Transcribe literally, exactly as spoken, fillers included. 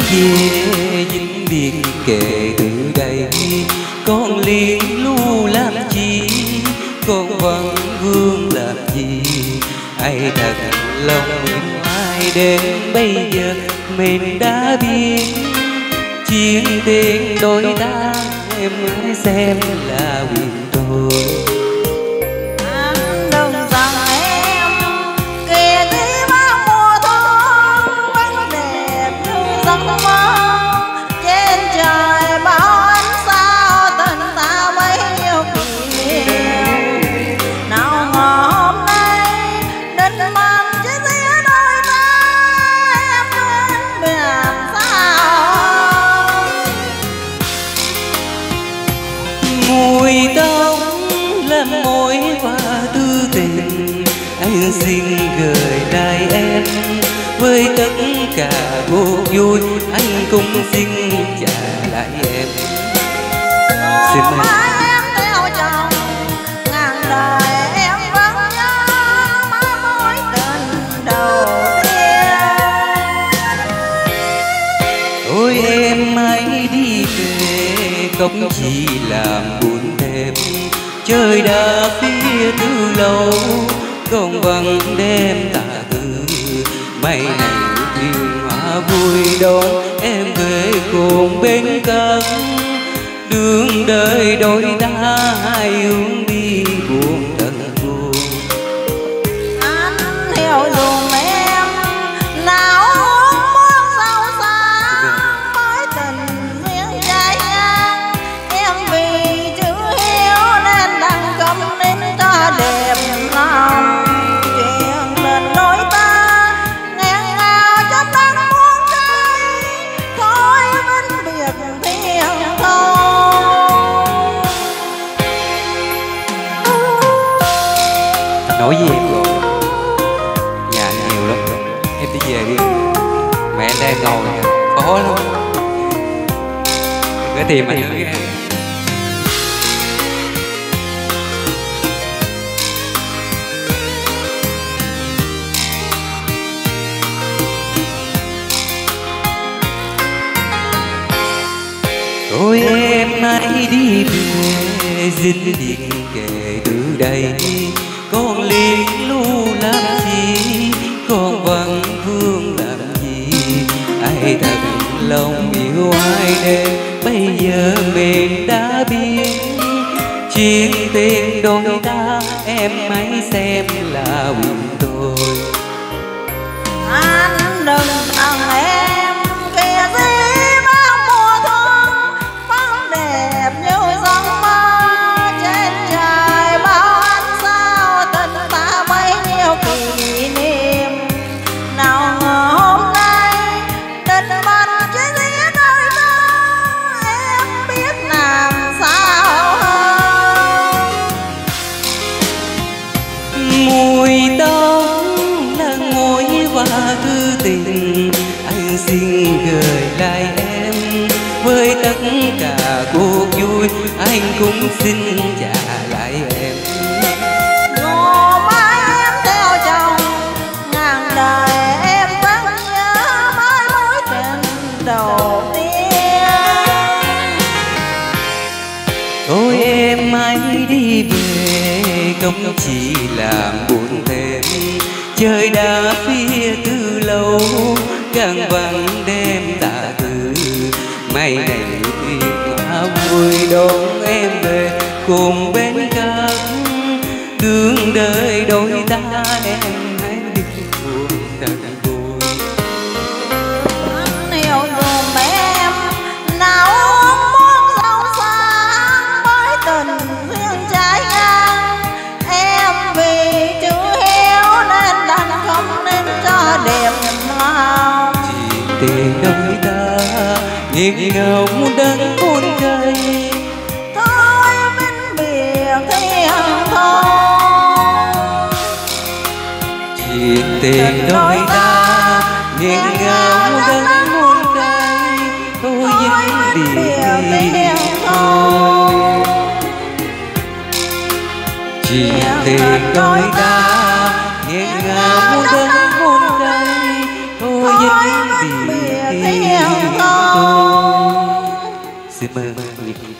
về những biệt kể từ đây, con liền lưu làm chi, con vẫn vương làm gì. Ai thật lòng em ai đến bây giờ mình đã biết, chuyện tình đôi ta em hãy xem là quyền tôi. Anh đừng rằng em kìa tí bao mùa thu vẫn đẹp như giấc mơ, trên trời bao ánh sao tình ta bấy nhiêu kỷ niệm. Nào ngờ hôm nay định mệnh chỉ giữa đôi ta, em đến biển sao. Mùi đông làm môi và tư tình, anh xin gửi lại em với tất cả cuộc vui, anh cũng xin trả lại em. Xin Hôm nay em theo chồng ngàn đời em vẫn nhớ mãi mối tình đầu tiên. ôi em hãy đi về, không chỉ làm buồn thêm. Trời đã phía từ lâu, con vẫn đem tạ từ mây này thiên hoa vui đón em về cùng bên cạnh. Đường đời đôi ta hai hướng đi buồn tận buồn. Anh hiểu dùm em nào muốn sâu xa mối tình duyên trái ngang. Em vì chữ hiếu nên đành câm nín cho đẹp lòng. Chuyện tình đôi ta nghẹn ngào trong đắng muôn cây, thôi vĩnh biệt thiên thu. Nói với em rồi, nhà anh nhiều lắm, em đi về đi. Mẹ em đang ngồi khó lắm, đừng có tìm anh nữa em. Ôi em hãy đi về, dinh điện kể từ đây, con liền lưu làm gì, con vẫn vương làm gì. Ai thật lòng yêu ai đến bây giờ mình đã biết, chuyện tình đôi ta em hãy xem là quyền tôi. Anh đừng rằng em kìa gì bao mùa thu vẫn đẹp như giấc mơ, trên trời bao ánh sao tình ta bấy nhiêu kỷ niệm. Nào ngờ hôm nay định mệnh chỉ giữa đôi ta, em biết làm sao hơn. Mùi đông là ngôi và tư tình, anh xin gửi lại em với tất cả cuộc vui, anh cũng xin trả lại em. Dù mai em theo chồng ngàn đời em vẫn nhớ mãi mối tình đầu tiên. Ôi em hãy đi về, không chỉ làm buồn thêm. Trời đã phía từ lâu, càng vẫn đêm tạ từ mây này thiên hoa vui đón em về cùng bên cạnh. Đường đời đôi ta em hãy đi buồn thật buồn. Anh hiểu dùm em nào muốn sâu xa mối tình duyên trái ngang. Em vì chữ hiếu nên đành không nên cho đẹp lòng. Chuyện tình đôi ta nghiêng ngào đắng muôn cây, Thôi vĩnh biệt thiên thu. chuyện tình đôi ta nghiêng ngào đắng muôn cây, thôi vĩnh biệt thiên thu. Chuyện tình đôi ta nghiêng ngào đắng muôn cây, thôi vĩnh biệt thiên thu. Xin mời